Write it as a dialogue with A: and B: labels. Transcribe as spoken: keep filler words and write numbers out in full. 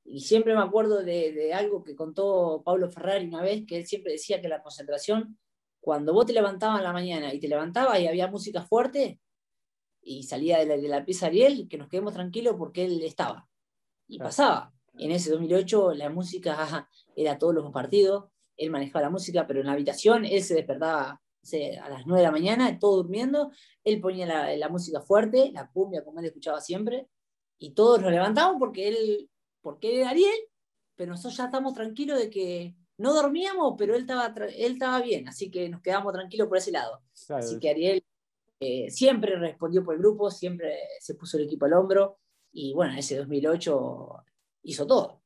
A: Y siempre me acuerdo de, de algo que contó Pablo Ferrari una vez, que él siempre decía que la concentración, cuando vos te levantabas en la mañana y te levantabas y había música fuerte, y salía de la, de la pieza Ariel, que nos quedemos tranquilos porque él estaba. Y
B: Claro.
A: pasaba. En ese dos mil ocho la música era todos los partidos, él manejaba la música, pero en la habitación él se despertaba, no sé, a las nueve de la mañana, todo durmiendo, él ponía la, la música fuerte, la cumbia como él escuchaba siempre, y todos nos levantamos porque él, porque él era Ariel, pero nosotros ya estamos tranquilos de que no dormíamos, pero él estaba, él estaba bien, así que nos quedamos tranquilos por ese lado.
B: Claro,
A: Así
B: es-
A: que Ariel eh, siempre respondió por el grupo, siempre se puso el equipo al hombro, y bueno, ese dos mil ocho hizo todo.